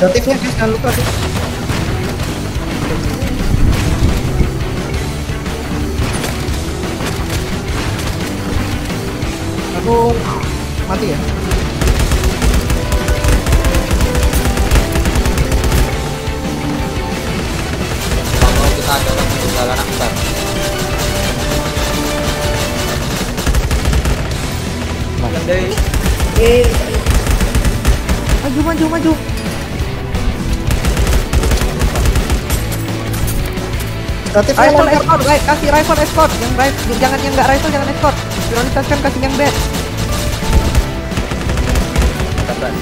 Kreatifnya guys, jangan lupa sih. Aku mati ya. Kalau kita ada lagi jalan akbar. Yang dari Maju. kreatif Rifle escort, kasih rifle escort. Jangan yang nggak rifle, jangan escort. Prioritaskan kasih yang bed. Kapan?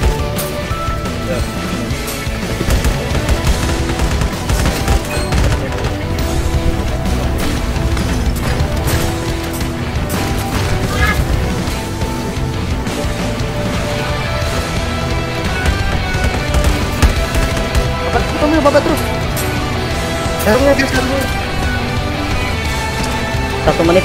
Babat terus. Serumnya guys, serumnya. 1 menit.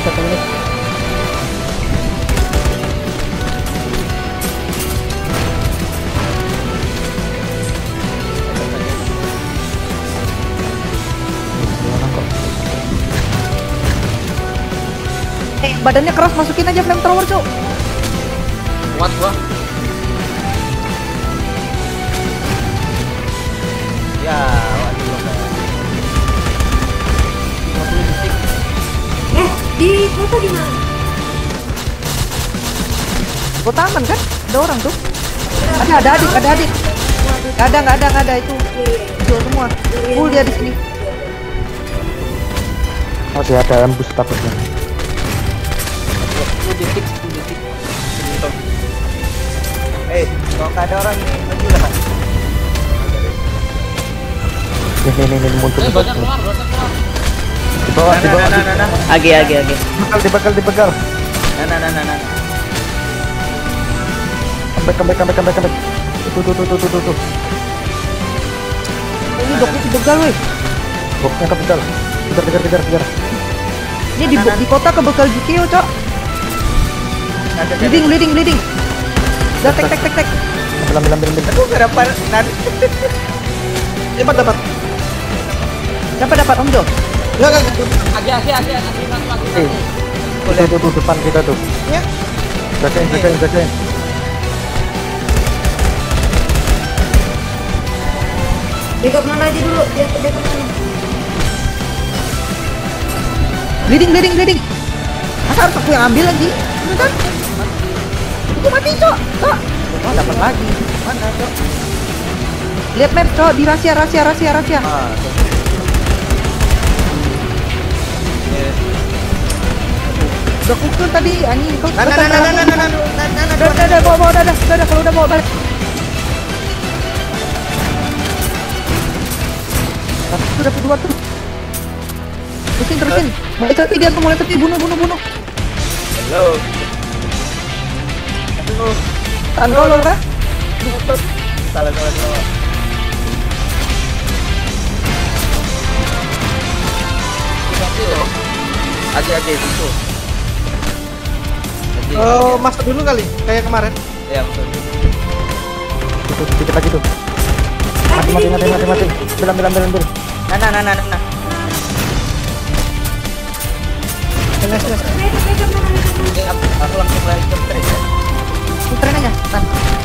Badannya keras, masukin aja flamethrower, Cok. Kuat gua. Ya, waduh lo kayak. 50 detik. Di foto di mana? Kota aman kan? Ada orang tuh. Ada adik. Nggak ada itu. Jual semua. Full dia di sini. Masih ada embus takutnya. 10 detik. Kalau nggak ada orang nih, maju lah. Ini muncul. Banyak keluar. Di bawah. Agi. Dibegal. Nah. Comeback. Tuh. Ini doknya dibegal, woi. Boxnya kebegal. Kejar. Ini di kota kebegal Jikio, Cok. Bleeding. Udah tek. Ambil. Aduh, nggak dapat. Dapat Om Jo. Enggak. Agi. Itu depan kita tuh. Ya. Jagain. Backup mana aja dulu? Backup mana? Bleeding. Masa harus aku yang ambil lagi? Bener kan? Itu mati, Cok. Oh, dapat lagi. Mana, Cok? Lihat map, Cok. Di rahasia. Udah kukul tadi, anjing. Kau Nah. Udah, bawa. Udah, kalau udah bawa balik. Tuh, dapat 2 tuh. Terusin. Mulai tepi, bunuh. Halo. Tahan kolor, kah? Salah. Agi itu. Masuk dulu kali, kayak kemarin. Ya, betul. Itu dikit lagi tuh. Mati. Ambil. Nah. Jelas. Aku langsung lari ke train ya. Puterin aja, tan.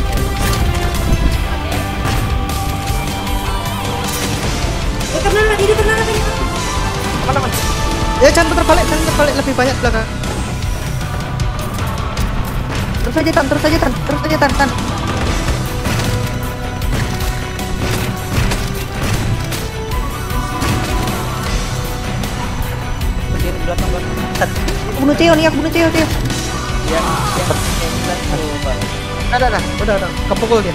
Backup mana? Di depan mana tadi? Aman. Ya, jangan putar balik lebih banyak belakang. Terus aja tan. Berdiri belakang. Aku bunuh Theo. Iya. Nah. Udah. Kepukul dia.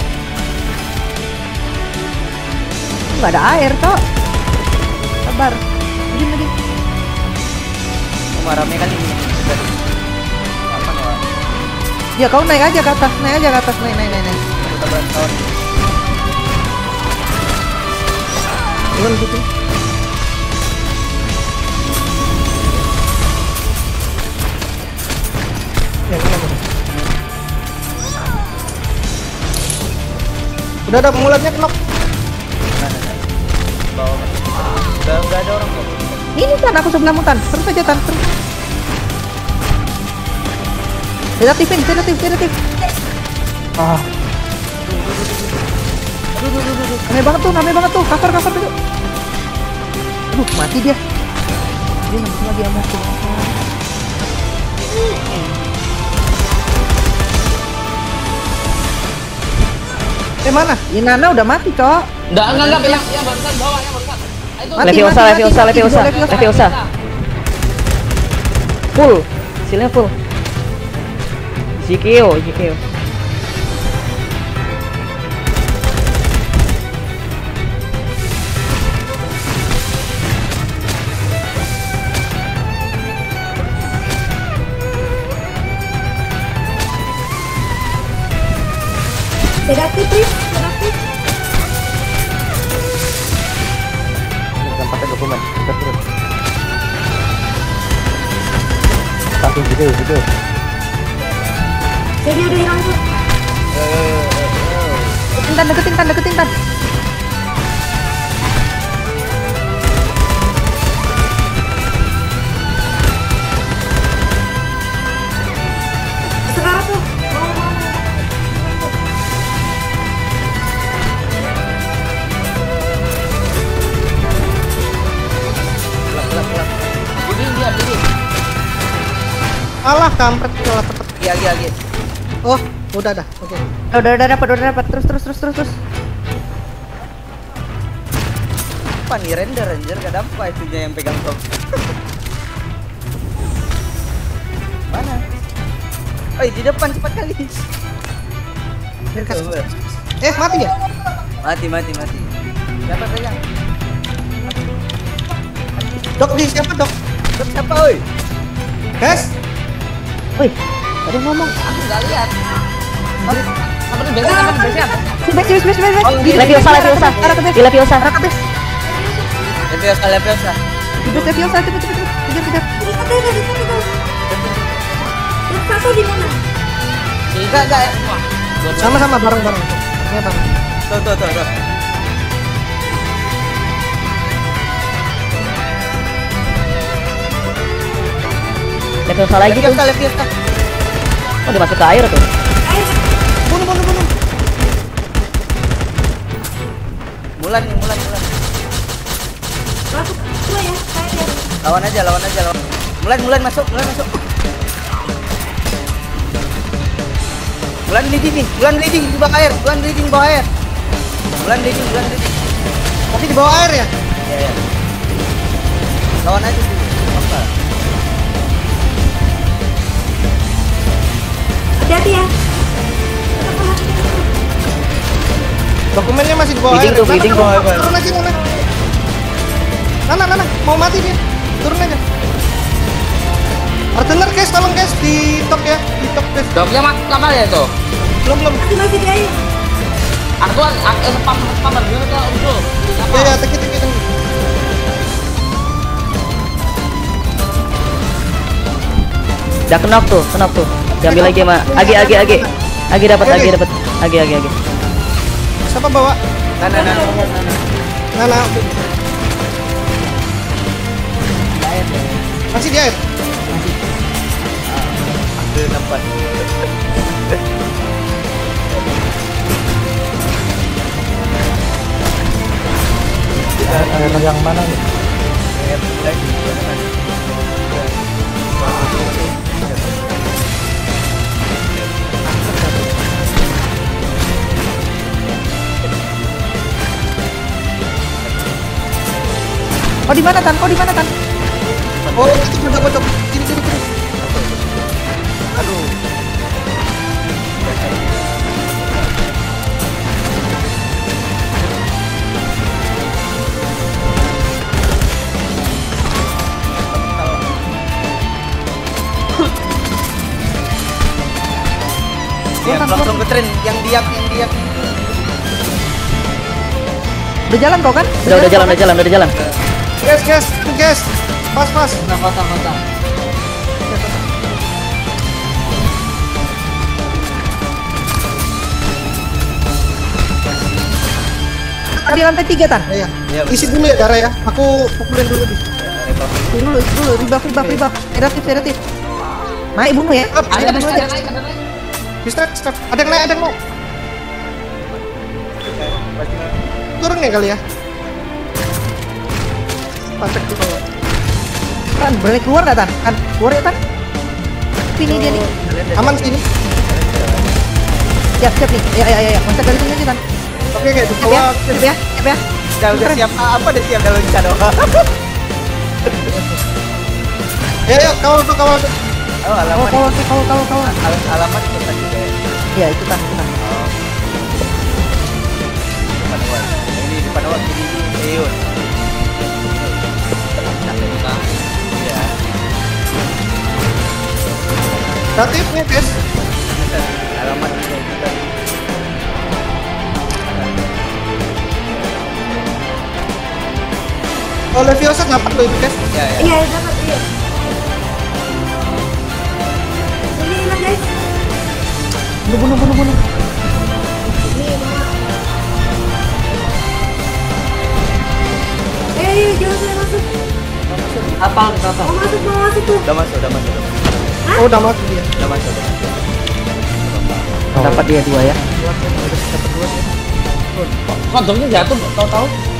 Nggak ada air, Cok. Sabar. Lagi. Rame kali ini. Apa nih? Ya, kau naik aja ke atas. Naik. Kita bantuan. Turun gitu. Ya, udah ada pengulatnya knock. bawah. Enggak ada orang kok. Ini Tan, aku sebelahmu Tan. Terus aja Tan, terus. Sedatifin, sedatif. Ah, Ramai banget tuh. Cover dulu. Aduh, mati dia. Dia nembus lagi sama aku. Mana? Inana udah mati, Cok. Enggak, yang barusan bawah, yang barusan. Itu Leviosa. Full. Silnya full. GKO. Sedatif, please. Sedatif. jangan pakai dokumen. Terus. Satu video. Jadi udah hilang tuh. Deketin Tan. Sekarang tuh. Mau. Diri. Alah, kampret kalah cepet. Iya. Oh, udah dah. Oke. Udah dapat. Terus. Apa nih Ranger kadang apa itunya yang pegang top. Mana? Oh, di depan cepat kali. Mati ya? Mati. Siapa pegang? Dok, di siapa dok? Dok siapa oi? Guys, Wih, tadi ngomong. Aku enggak lihat. Apa nih biasa? Bes. Di Leviosa. Leviosa. Di Leviosa. Leviosa. Cepet. Kejar. Terus satu di mana? Enggak. Wah. sama-sama bareng-bareng. Ini bang. Tuh. Leviosa lagi tuh. Leviosa. Oh, dia masuk ke air tuh. Ayo. Bunuh. Mulan. Masuk dua ya. Saya ya. Lawan aja. Mulan masuk. Mulan leading di bawah air. Mulan leading. Tapi di bawah air ya? Iya. Lawan aja dulu. Apa? Hati-hati ya. Dokumennya masih di bawah Bleeding air. tuh, bleeding tuh. Turun aja, Nana. Mau mati dia. Turun aja. Partner guys, tolong guys di top ya, guys. Doknya lama ya itu. Belum. Masih di air. Aku spam dulu ke usul. Ya, teki. Udah kenok tuh. Diambil lagi sama Agi dapat. Siapa bawa? Nana. Masih di air. Ambil tempat. air yang mana nih? Oh, di mana Tan? Oh, itu pojok. Sini. Aduh. Langsung ke tren yang diak. Udah jalan kau kan? Udah jalan. Gas. Pas. Kota. di lantai 3 Tan. Iya. Iya, Isi dulu ya darah ya. Aku pukulin dulu di. Isi dulu, rebuff. Sedatif. Naik bunuh ya. Naik bunuh aja. Step. Ada yang naik. Turun ya kali ya. Pasek dulu. Tan, boleh keluar nggak Tan? Tan, keluar ya Tan. Sini dia nih. Aman sini. Siap nih. Ya. Loncat dari sini aja Tan. Oke, di Siap bawah. ya. Udah siap apa? Udah siap dalam bisa doang. Ya, kawal. Oh, alamat. Kau. Alamat itu tadi kayak Iya, itu Tan. depan awal. Ini depan awal kiri ini Eon. Sampai buka. Iya. Statifnya, guys. Alamat itu tadi. Oh, Leviosa dapat loh itu, guys. Ya. Iya, dapat iya. Ini lah guys. Bunuh. Ini mama. Jangan saya masuk. Apa? Mau masuk tuh. Udah masuk. Oh, udah masuk dia. Udah masuk. Dapat dia 2 ya. Konsolnya jatuh, tahu-tahu.